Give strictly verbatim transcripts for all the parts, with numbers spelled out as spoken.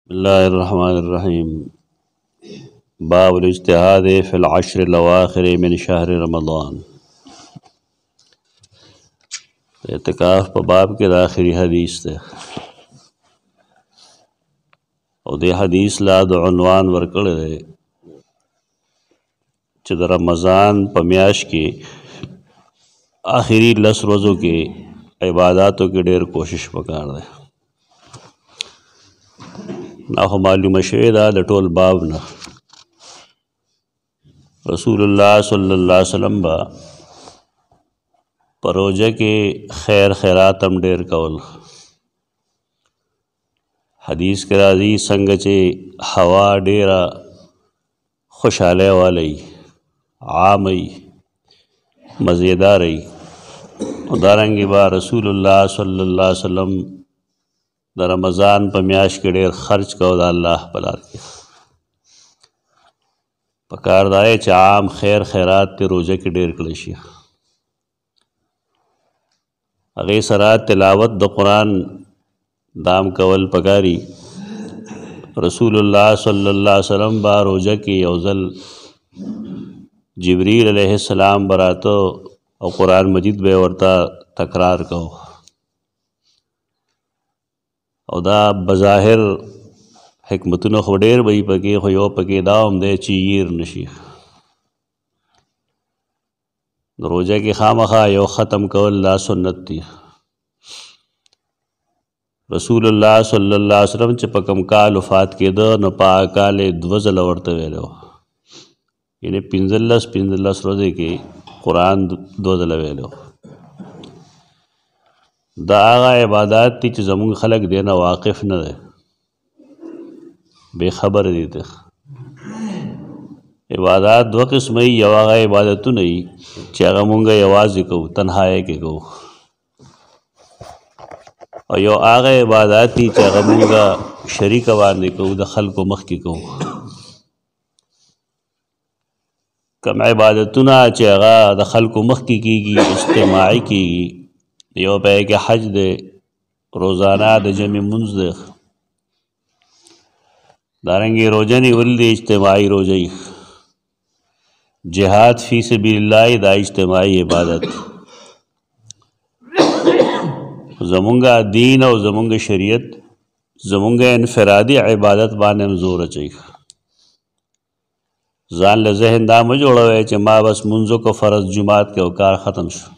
الله الرحمن الرحیم باب الاجتهاد فی العشر الاواخر من شهر رمضان. اعتکاف په باب کې د آخري حدیث ده او د حدیث لا د عنوان ورکړی دی چې د رمضان په میاشت کې آخري لس ورځو کې عباداتو کې ډېر کوشش پکار دی. نا خو معلومه شوې ده د ټول باب نه رسول الله صلی الله علیه وسلم به په روژه کې خیر خیرات هم ډېر کول. حدیث کې راځي څنګه چې هوا ډېره خوشحالی والی عامه مزیدار وي او دارنګې به رسول الله صلی الله علیه وسلم د رمضان په میاشت کې ډېر خرچ کو د الله په لار کې. پکار دا دی چې عام خیر خیرات په روژه کې ډېر کړی شي. هغې سره تلاوت د قرآن دام کول پکاري. رسول الله صلی الله علیه وسلم به روژه کې یو ځل جبریل علیه السلام به راته او قرآن مجید به ورته تکرار کو او دا بظاهر حکمتونه خو ډېر به یي پکې خو یو پکې دا هم دی چې ییر نشي. د روژه کې خامخا یو ختم کول دا سنت دی. رسول الله صلی الله علیه وسلم چې په کوم کال وفات کېده نو په هغه کال یې دوه ځله ورته ویلی وو، یعنې پنځلس پنځلس ورځې کې قرآن دوه ځله ویلی وو. دا هغه عبادات دي چې زموږ خلک دی نه واقف نه دی، بې خبره دي. ته عبادات دوه قسمه وي، یو هغه عبادتونه وي چې هغه مونږ یوازې کوو، تنهایۍ کې کوو، او یو هغه عبادات دي چې هغه مونږ شریکه باندې کوو، د خلکو مخکې کوو. کوم عبادتونه چې هغه د خلکو مخکې کېږي اجتماعي کېږي، یو به یې کې حج دی، روزانه د جمع منځ دی، دارنګې روژه نیول دی اجتماعي روژه وي، جهاد فی سبیل الله دا اجتماعي عبادت. زمونږ دین او زمونږ شریعت زمونږ انفرادي عبادت باندې هم زور اچوي. ځان له ذهن دا مه جوړوئ چې ما بس منځو کو فرض جماعت کې او کار ختم شو،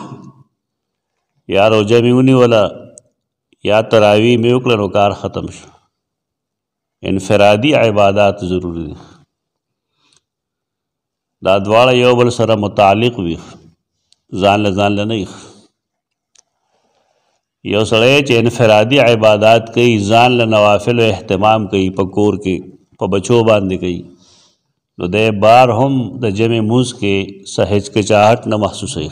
یا روژه مې ونیوله یا تراویح مې وکړه نو کار ختم شو. انفرادي عبادات ضروري دي، دا دواړه یو بل سره متعلق وي، ځان له ځان له نه وي. یو سړی چې انفرادي عبادات کوي، ځان له نوافلو اهتمام کوي، په کور کې په بچو باندې کوي، نو دی بار هم د جمع منځ کې څه هچکچاهټ نه محسوسوي،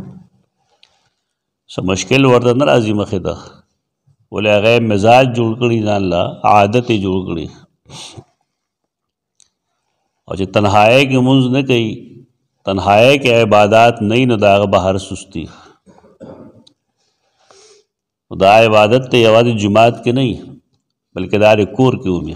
څه مشکل ورته نه راځي مخې ته، ولې هغه مزاج جوړ کړي، ځان له عادت یې جوړ کړي. او چې تنهایۍ کې مونځ نه کوي، تنهایۍ کې عبادات نه وي، نو د هغه به هر سستی. دا عبادت ته یوازې جماعت کې نه وي بلکې دا د کور کې ومي.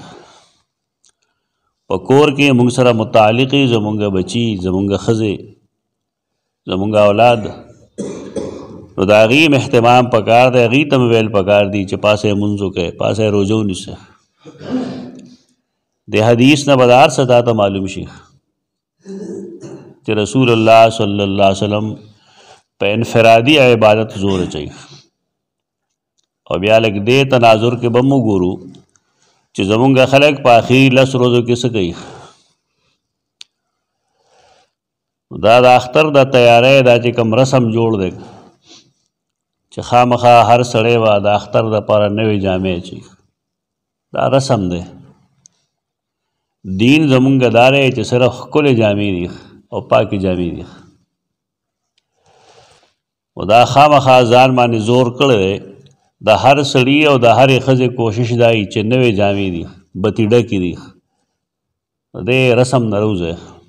په کور کې مونږ سره متعلق وي، زمونږ بچي، زمونږ ښځې، زمونږ اولاد، نو د هغې هم اهتمام پکار دی، هغې ته م ویل پکار دي چې پاسه یې مونځ وکئ، پاسه یې روژه ونیسئ. د حدیث نه به د هر څه تا ته معلوم شي چې رسول الله صلی الله علیه وسلم په انفرادي عبادت زور اچوي. او بیا لږ دې تناظر کې به م وګورو چې زمونږ خلک په آخري لس ورځو کې څه کوي. دا د اختر د تیاری دا چې کوم رسم جوړ دی چې خامخا هر سړی به د اختر دپاره نوې جامې اچوي، دا رسم دی. دین زمونږ دا دی چې صرف ښکلې جامې دي او پاکې جامې دي. او دا خامخا ځان باندې زور کړی دی، د هر سړي او د هرې ښځې کوشش دا وي چې نوې جامې دي، بتې ډکې دي، د دې رسم نه روځئ.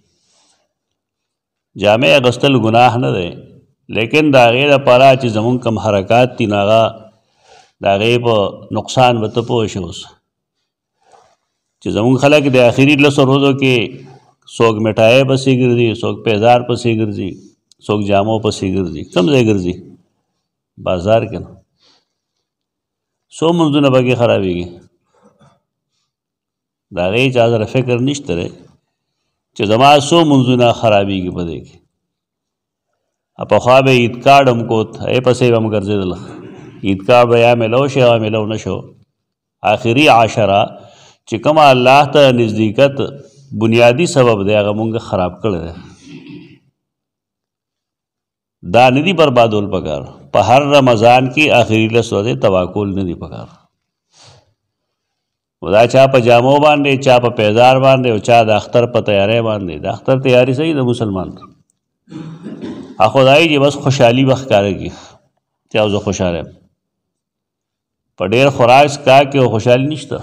جامې اغوستل ګناه نه دی، لیکن د هغې دپاره چې زمونږ کم حرکات دي نو هغه د هغې په نقصان به ته پوه شې. اوس چې زمونږ خلک د آخري لسو ورځو کې څوک مټایۍ پسې ګرځي، څوک پیزار پسې ګرځي، څوک جامو پسې ګرځي. کوم ځای ګرځي؟ بازار کې نه. څو منځونه پکې خرابېږي. د هغې چا سره فکر نشته دی چې زما څو منځونه خرابېږي په دې کې. پخوا به عید کارډ هم کوت، هغې پسې به هم ګرځېدله. عید کارډ به یا میلو شي یا میلو نه شو. آخري عشره چې کومه الله ته نزدېکت بنیادي سبب دی هغه مونږ خراب کړی دی. دا نه دي بربادول پکار. په هر رمضان کې آخري لس ورځې تباه کول نه دي پکار. دا چا په جامو باندې، چا په پیزار باندې، او چا د اختر په تیاری باندې. د اختر تیاری صحیح د مسلمان خدای چې بس خوشحالي به ښکاره کړي چې او زه خوشحاله یم. په ډېر خوراک څښاک کې خوشحالي نشته.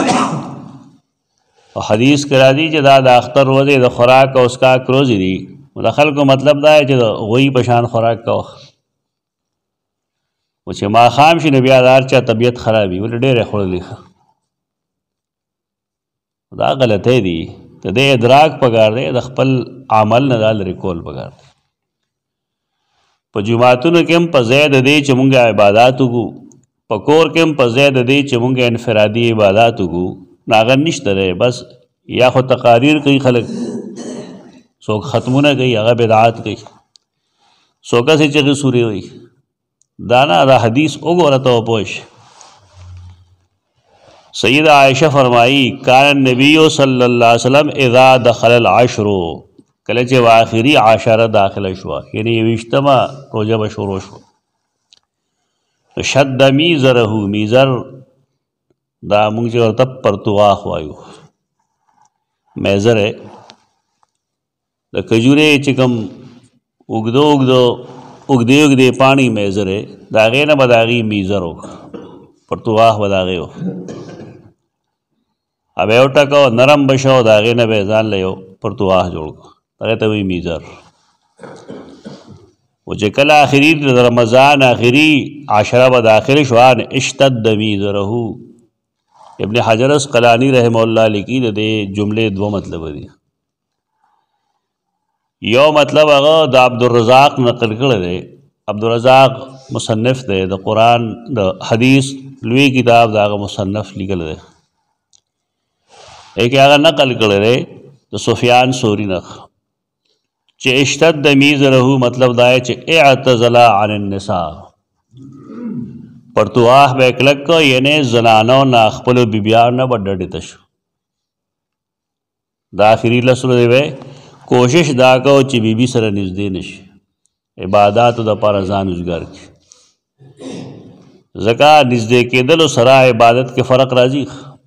او حدیث کې راځي چې دا د اختر ورځې د خوراک او څښاک روزې دي. د خلکو مطلب دا دی چې د غوی په شان خوراک کوه. و چې ماښام شي نو بیا د هر چا طبیعت خراب وي، ولې ډېرې خوړلې. دا غلطۍ دي. د دې ادراک پکار دی، د خپل عمل نه دا لرې کول پکار دی. په جوماتونو کې هم په ځای د دې چې مونږ عبادات وکړو، په کور کې هم په ځای د دې چې مونږ انفرادي عبادات وکړو، نو هغه نشته دی. بس یا خو تقاریر کوي خلک، څوک ختمونه کوي، هغه بدعات کوي، څوک هسې چغې سورې وایي. دا نه، دا حدیث وګوره ته وپوه شې. سیدہ عائشہ فرمائی کان النبی صلی اللہ علیہ وسلم اذا دخل العشر، کله چې آخري عشره داخله شوه، یعنې یویشتمه روژه به شروع شوه، شد میزره، میزر دا مونږ چې ورته پرتواخ وایو، میزر دی د کجورې چې کوم اوږده اوږده اوږدې اوږدې پاڼې میزر دی، د هغې نه به د هغې میزر وکړه، پرتواخ به د هغې و. اب یو ټکو نرم بشو، د هغې نه به یې ځان له یو پرتواخ جوړ کړو، هغې ته وایي میزر. و چې کله آخري د رمضان آخري عشره به داخل شوه، اشتد میزره. ابن حجر اسقلانی رحمه الله لیکي د دې جملې دوه مطلب دي. یو مطلب هغه د عبدالرزاق نقل کړی دی. عبدالرزاق مصنف دی، د قرآن د حدیث لوی کتاب د هغه مصنف لیکل دی. ایک هغه نقل کړی دی د سفیان ثوری نه چې اشتد میزره مطلب دا دی چې اعتزل عن النساء، پرتواخ به کلک کو، یعنی زنانو نه خپلو بیبیانو نه به ډډې ته شو. د آخري لس ورځې به کوشش دا کو چې بیبي سره نږدې نه شي، عباداتو دپاره ځان وزګار کړي. ځکه نږدې کېدلو سره عبادت کې فرق راځي.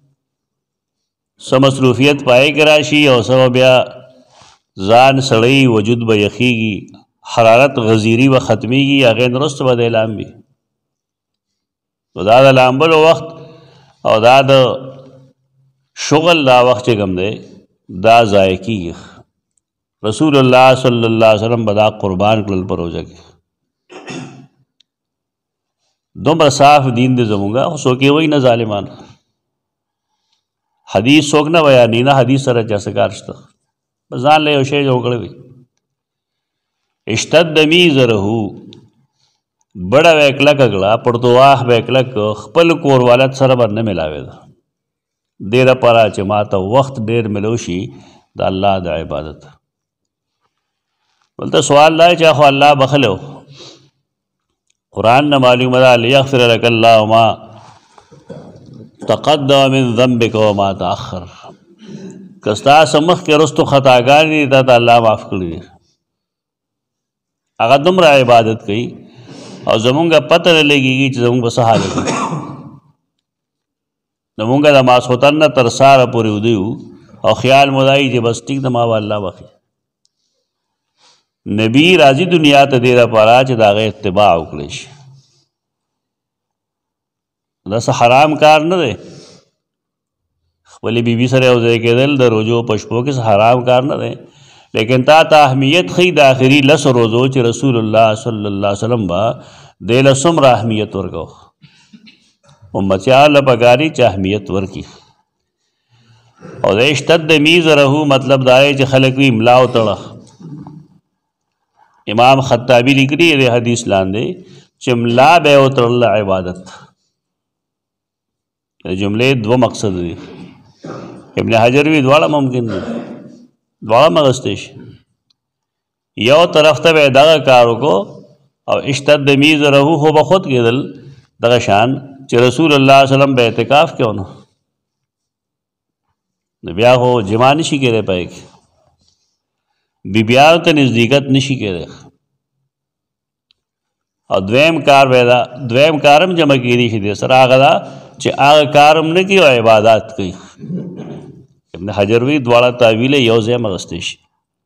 څه مصروفیت پای کې راشي او څه بیا ځان سړی وجود به یخیږي، حرارت غزیري به ختمیږي، هغې نه وروسته به د اعلان وي. نو دا د لامبلو وخت او دا د شغل دا وخت چې کوم دی دا ضایع کېږي. رسول الله صلی الله علیه وسلم به دا قربان کړل په روژه کې. دومره صاف دین دی زمونږ، خو څوک یې وایي نه ظالمان. حدیث څوک نه بیانوي، نه حدیث سره چا څه کار شته، بس ځان له یو شی جوړ کړی وي. اشتد میزره، بڑا به کلکه کړه، پرتواخ به کلک، خپل کور والد سره به نه میلاوېده. دې دپاره چې ما ته وخت ډېر میلو شي د الله د عبادت. بلته سوال دا چې خو الله بخلی و، قرآن نه معلومه ده لیغفر لک الله ما تقدم من ذنبک وما تأخر. که ستا څه مخکې وروستو خطاګانې دي تا ته الله معاف کړي دي. هغه دومره عبادت کوي او زمونږ پته نه لګېږي چې زمونږ به څه حالت وي. زمونږ د ماسخوتن نه تر ساره پورې ویده یو او خیال مو دا وي چې بس ټیک ده ما به الله بخي. نبي راځي دنیا ته دې دپاره چې د هغه اتباع وکړی شي. دا څه حرام کار نه دی. خپلې بیبي سره یو ځای کېدل د روژو په شپو کې څه حرام کار نه دی، لیکن تا ته اهمیت ښیي د آخري لسو روزو چې رسول الله صلی الله علیه وسلم به دې له څومره اهمیت ورکوه. امتیانو له پکار دي چې اهمیت ورکړي. او د اشتد میزره مطلب دا دی چې خلک وي ملا وتړه. امام خطابی لیکلی دی حدیث لاندې چې ملا به وتړله عبادت. د جملې دوه مقصد دی. ابن حجر وی دواړه ممکن دي، دواړه مغستی شي. یو طرف ته به دغه کار وکړو او اشتد میزره خو به خود کېدل دغه شان چې رسول الله صلی الله علیه وسلم به اعتکاف کې ونه نو بیا خو جما نشي کېدی پای کې، بیبیانو ته نزدېکت نشي کېدی. او دویم کار به دا دویم کارم جمع کېدی شي دی سره هغه دا چې هغه کارم نه کوي او عبادات کوي. ابن حجر وی دواړه تعویل یو ځای مغستی شي.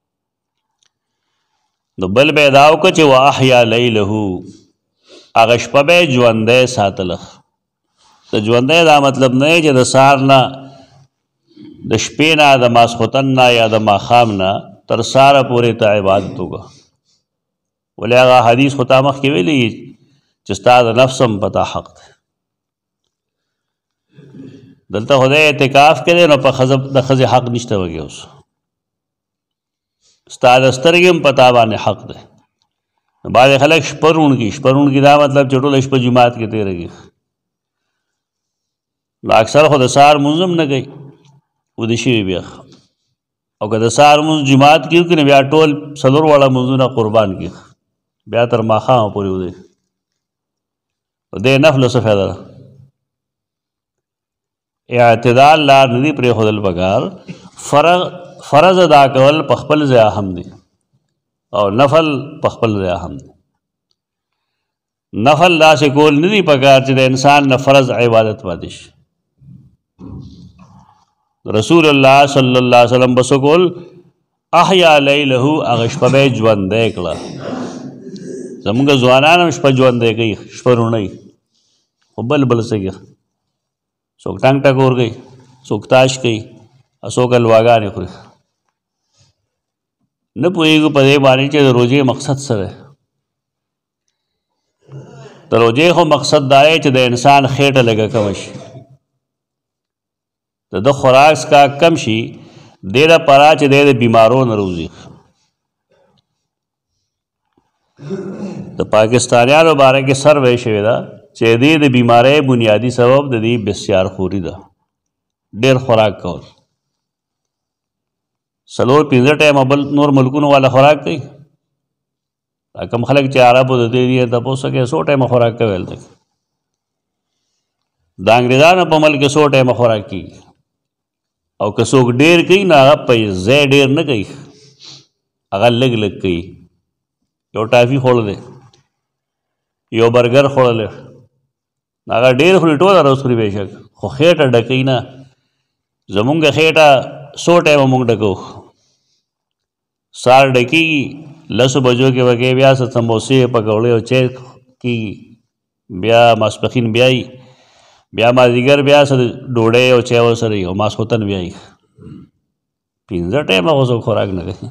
نو بل به دا وکړه چې واحیا لیله هغه شپه به ژوندی ساتله. د ژوندی دا مطلب نه چې د سهار نه د شپې نه د ماسخوتن نه یا د ماښام نه تر سهاره پورې ته عبادت وکړه. ولې هغه حدیث خو تا مخکې ویلي چې ستا د نفس هم پتا حق دی. دلته خدای اعتکاف کوي نو په ښځه د ښځې حق نشته وږي اوس ستا د سترګې هم په تا باندې حق دی. بعضې خلک شپه روڼ کي شپه روڼ کي دا مطلب چې ټوله شپه جومات کې تېروي. نو اکثر خو د سهار لمونځ هم نه کوي وده شوي بیا، او که د سهار لمونځ جومات کې وکړي نو بیا ټول څلور واړه لمونځونه قربان کړي بیا تر ماښامه پورې ودی. دې نفلو څه فایده ده؟ اعتدال لار نه دي پرېښودل پکار. فرض فرض ادا کول په خپل ځای اهم دي او نفل په خپل ځای اهم دي. نفل داسې کول نه دي پکار چې د انسان نه فرض عبادت پاتې شي. رسول الله صلی الله علیه وسلم بس کول احیا لیله هغه شپه به یې ژوندی کړه. زمونږ ځوانان هم شپه ژوندی کوي، شپه روڼوي، خو بل بل څه کوي. څوک ټنګ ټکور کوي، څوک تاش کوي، څوک الواګانې خوري. نه پوهېږو په دې باندې چې د روژې مقصد څه دی. د روژې خو مقصد دا دی چې د انسان خېټه لږه کمه شي، د ده خوراک څښاک کم شي، دې دپاره چې دی د بیمارو نه روزي. د پاکستانیانو باره کې سروې شوې ده چې دې د بیمارۍ بنیادي سبب د دې بسیار خوري ده، ډېر خوراک کول. څلور پنځه ټایمه بل نور ملکونو والا خوراک کوي. دا کم خلک چې عربو د دې دي تپوس کوي څو ټایمه خوراک کوي. هلته د انګریزانو په ملک کې څو ټایمه خوراک کېږي، او که څوک ډېر کوي نو هغه په ځای ډېر نه کوي، هغه لږ لږ کوي. یو ټافي خوړلی، یو برګر خوړلی، هغه ډېر خوري، ټوله ورځ خوري بېشک، خو خېټه ډکوي نه. زمونږ خېټه څو ټایمه مونږ ډکوو. سهار ډکېږي، لسو بجو کې به کې بیا څه سموسې پکوړې او چای کېږي، بیا ماسپښین بیا یي، بیا مازدیګر بیا څه ډوډۍ او چای ورسره یي، او ماسخوتن بیا یي. پنځه ټایمه خو څوک خوراک نه کوي.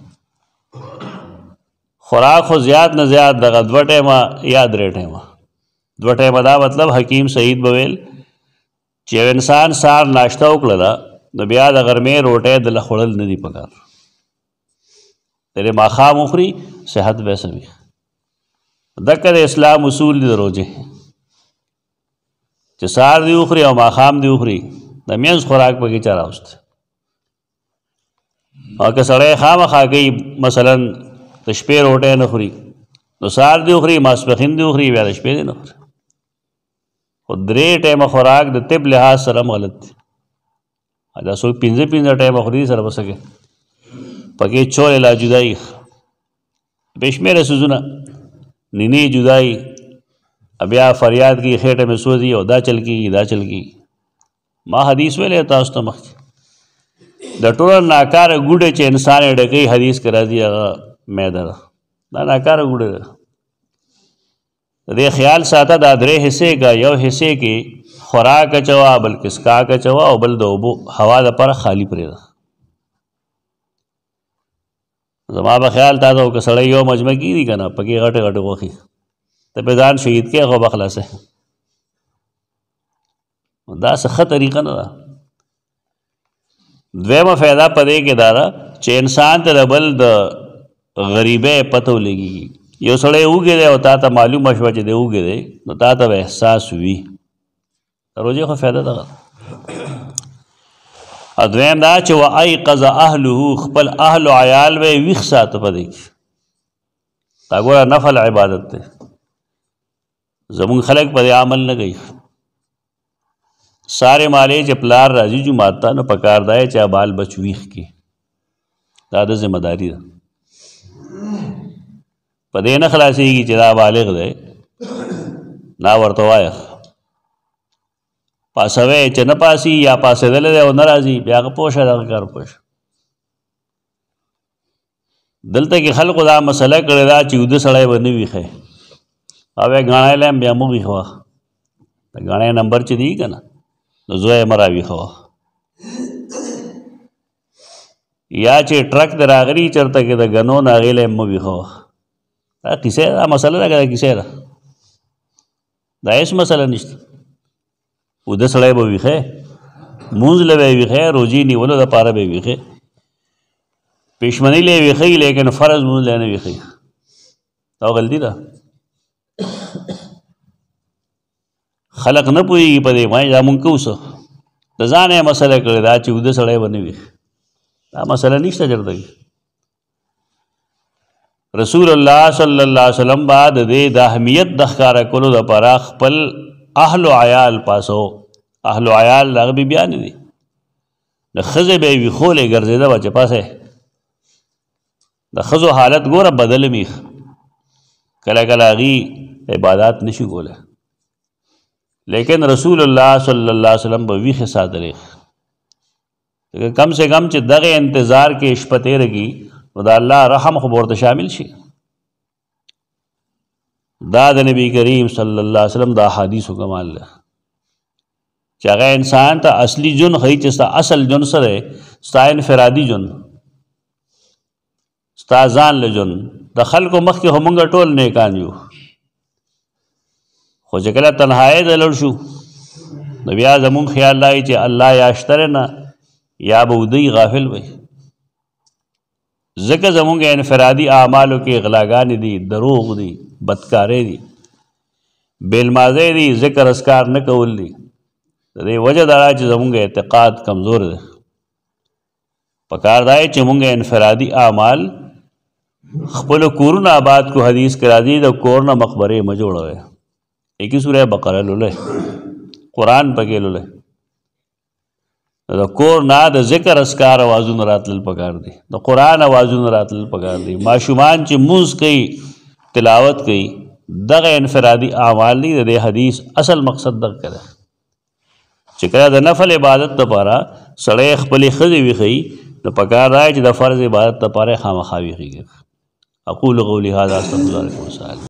خوراک خو زیات نه زیات دغه دوه ټایمه یا درې ټایمه. دوه ټایمه دا مطلب حکیم سعید به ویل چې یو انسان سهار ناشته وکړله نو بیا د غرمې روټۍ دله خوړل نه دي پکار. ترې ماښام وخوري صحت به ښه وي. دکه د اسلام اصول دي د روژې چې سهار دې وخوري او ماښام دې وخوري، د منځ خوراک پکې چا راوستی. او که سړی خامخا کوي مثلا د شپې روټۍ نه خوري نو سهار دې وخوري، ماسپښین دې وخوري، بیا د شپې دې نه خوري. خو درې ټایمه خوراک د طب لحاظ سره هم غلط دی. دا څوک پنځه پنځه ټایمه خوري سره به څه کوي؟ پکې چولې لا جدایي، بې شمېره څیزونه، نینې جدایي، بیا فریاد کوي خېټه مې سوځي او دا چل کېږي دا چل کېږي. ما حدیث ویلی تاسو ته مخکې د ټوله ناکاره ګوډه چې انسان یې ډکوي حدیث کې راځي هغه معده ده. دا ناکاره ګوډه ده. د دې خیال ساته دا درې حصې کا یو حصې کې خوراک اچوه، بل کسکاک اچوه، او بل د اوبو هوا دپاره خالي پرېږده. زما به خیال تا ته که سړی یو مجمع کېږي که نه پکې غټې غټې غوښې ته پې ځان شهید کې خو به خلاصوې. دا څه ښه طریقه نه ده. دویمه فایده په دې کې دا ده چې انسان ته د بل د غریبۍ پته ولګېږي. یو سړی اوږې دی او تا ته معلومه شوه چې دی اوږې دی نو تا ته به احساس وي. د روژې خو فایده دغه ده. او دویم دا چې و ایقظ اهله خپل اهل و عیال به یې ویښ ساته په دې کې. دا ګوره نفل عبادت دی. زمونږ خلک په دې عمل نه کوي. سارے مالې چې پلار راځي جومات ته نو پکار دا چې بال بچ ویښ کړي. دا د ذمه داري ده. په دې نه خلاصېږي چې دا بالغ دی نا ورته وایه پاسوی چې نه پاسي یا پاسېدلی دی او نه راځي بیا هغه پوه شه دغه کار پوه شه. دلته کې خلقو دا مسله کړې ده چې اوده سړی به نه ویښی او بیا ګاڼی لایم بیا مه ویښوه. د ګاڼی نمبر چې دی که نه نو زوی یې مه راویښوه. یا چې ټرک د راغلي چېرته کې د ګنو نه هغې له یې مه ویښوه. دا کیسې دا مسله ده که دا کیسې ده؟ دا هېڅ مسله نشته. اوده سړی به ویښی مونځ له به یې ویښی روژې نیولو دپاره به یې ویښی پېشمنۍ له یې ویښی لیکن فرض مونځ له یې نه ویښی. دا غلطي ده. خلق نه پوهېږي په دې باندې دا مونږ کوو څه د ځانه یې مسله کړې ده چې اوده سړی به نه وي. دا مسله نشته چېرته کې. رسول الله صلی الله علیه وسلم به د دې د اهمیت د ښکاره کولو دپاره خپل اهل و عیال پاسو. اهل و عیال د هغه بیبیانې دي. د ښځې به یې ویښولې ګرځېده به چې پاسې د ښځو حالت ګوره بدل میخ کله کله هغې عبادات نشي کولی لیکن رسول الله صلی الله علیه وسلم به ویښې ساتلې. کم سے کم چې دغه انتظار کې شپه تېره کړي نو د الله رحم خو به ورته شامل شي. دا د نبی کریم صلی الله علیه وسلم د احادیثو کمال ده چې هغه انسان ته اصلي ژوند ښایي چې ستا اصل ژوند څه دی؟ ستا انفرادي ژوند، ستا ځان له ژوند. د خلکو مخکې خو مونږ ټول نیکان یو خو چې کله تنهایۍ ته لړ شو نو بیا زمونږ خیال دا وي چې الله یا شته نه یا به ودی غافل وي. ځکه زمونږ انفرادي اعمالو کې غلاګانې دي، دروغ دي، بدکارۍ دي، بیلمازۍ دي، ذکر اذکار نه کول دي. د دې وجه دا ده چې زمونږ اعتقاد کمزور دی. پکار دا چې مونږ انفرادي اعمال خپلو کورونه آباد کو. حدیث کې راځي د کور نه مقبرې مه جوړوئ. ایک سورہ بقره لولئ، قرآن پکې لولئ. د کور نه د ذکر اذکار اوازونه راتلل پکار دي، د قرآن اوازونه راتلل پکار دي. ماشومان چې مونځ کوي تلاوت کوي دغه انفرادي اعمال دي. د دې حدیث اصل مقصد دغه دی چې کله د نفل عبادت دپاره سړی خپلې ښځې ویښوي نو پکار دی چې د فرض عبادت دپاره یې خامخا ویښېږي. اقول قولي هذا استغفر الله لكم.